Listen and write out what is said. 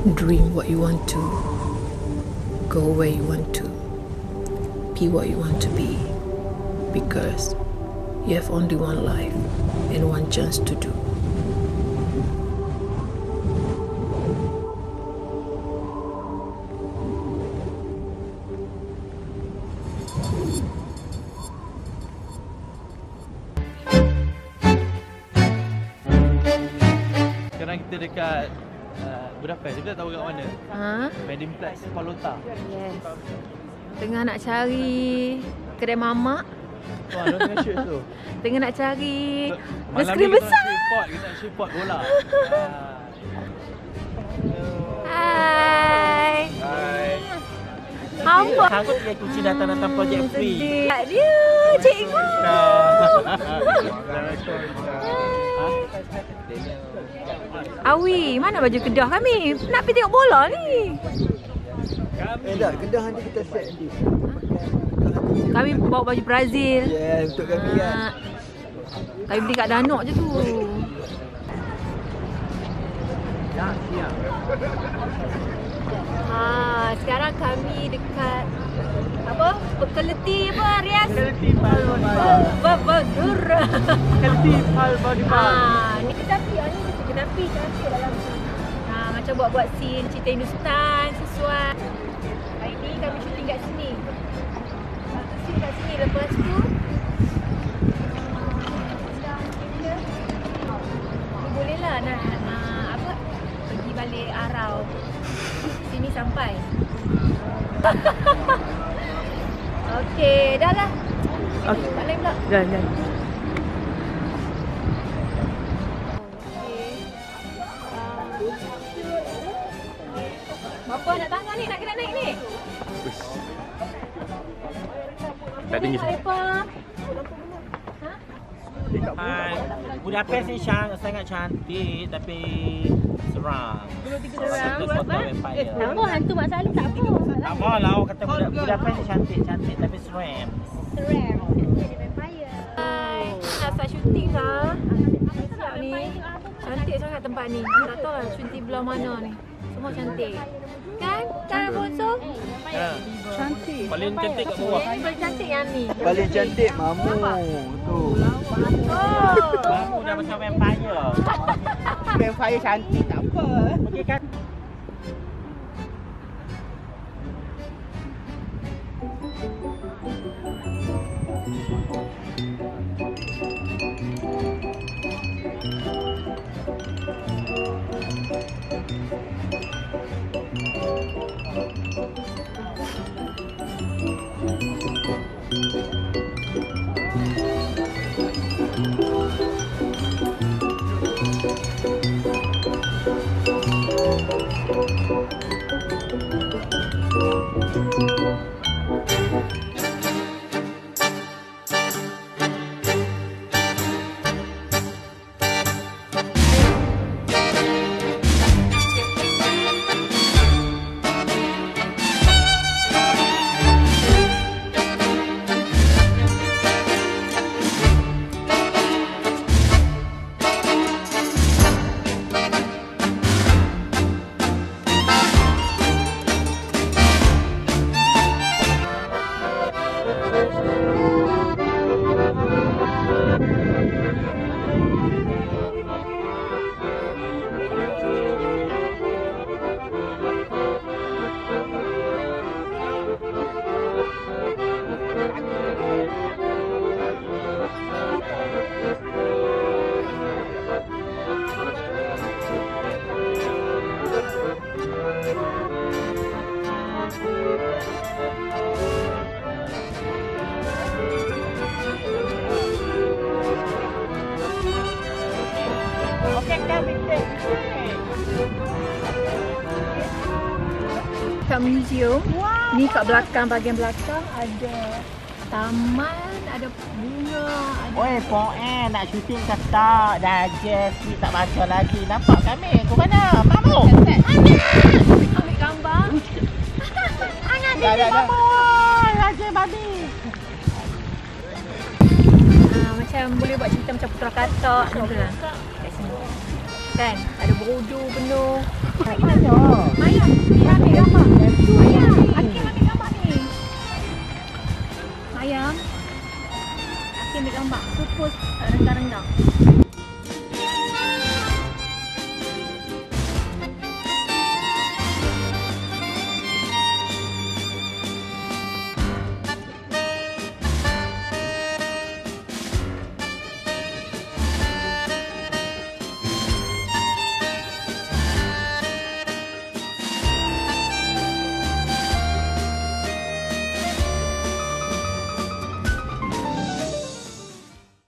Dream what you want to. Go where you want to. Be what you want to be. Because you have only one life and one chance to do. Sekarang kita dekat Budapest. Kita tak tahu kat mana. Medimplex Palota. Yes. Tengah nak cari kedai mamak. Ada tengah shoot tu. Tengah nak cari skrin besar. Kita nak shoot pot bola. Hai. Hai. Apa? Aku dia kunci datang projek free. Dia cikgu. Awi, mana baju kedah kami? Nak pergi tengok bola ni. Tak, kedah nanti kita set nanti. Kami bawa baju Brazil. Ya, untuk kami kan. Kami beli kat Danok je tu. Sekarang kami dekat apa? Pekeleti apa, Rias? Pekeleti Palbodipa. Pekeleti Palbodipa. Ni kedapi, ni kedapi cantik dalam. Macam buat scene cerita Hindustan sesuai. Hari ni kami syuting kat sini. Scene kat sini, lepas tu boleh lah nak apa? Pergi balik Arau. Sini sampai. Okey, dah lah. Okey. Tak lain pula. Jangan. Bapa nak tangga ni, nak kena naik ni. Tak tinggi. Hai. Budapest ni sangat cantik tapi seram. Tak mau hantu Mak Salim tak apa. Tak mau lah orang kata Budapest ni cantik tapi seram. Seram. Jadi vampire. Hai. Nak start syuting dah. Siap ni. Cantik sangat tempat ni. Tak tahu lah syuting belah mana ni. Semua cantik. Kan? Kan Alfonso? Cantik. Paling cantik kat bawah. Paling cantik yang ni. Paling cantik Mamu tu. Mamu dah macam vampire. Vampire cantik tak apa. Okey kan? Kat museum, ni kat belakang, bahagian belakang ada taman, ada bunga, ada... Oi, poen nak syuting ke tak? Dah Jessie tak baca lagi. Nampak kami? Ke mana? Mamu! Ambil gambar. Anak dia Mamu! Raja babi! Macam boleh buat cerita macam Putra Katak. Kat sini. Kan? Ada berudu penuh. Ayam. Dia ambil gambar. Ayam. Hakim ambil gambar ni. Ayam. Hakim ambil gambar. So post rendah-rendah.